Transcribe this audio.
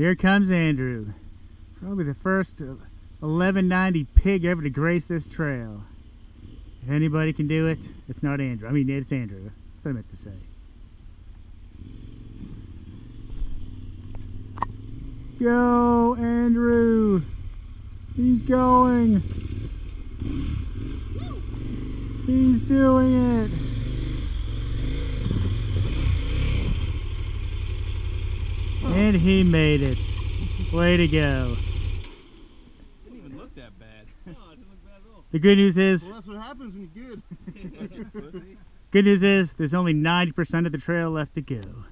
Here comes Andrew. Probably the first 1190 pig ever to grace this trail. If anybody can do it, it's not Andrew. I mean, it's Andrew. That's what I meant to say. Go, Andrew! He's going! He's doing it! And he made it. Way to go. Didn't even look that bad. No, it didn't look bad at all. The good news is... Well, that's what happens when you're good. Good news is, there's only 90% of the trail left to go.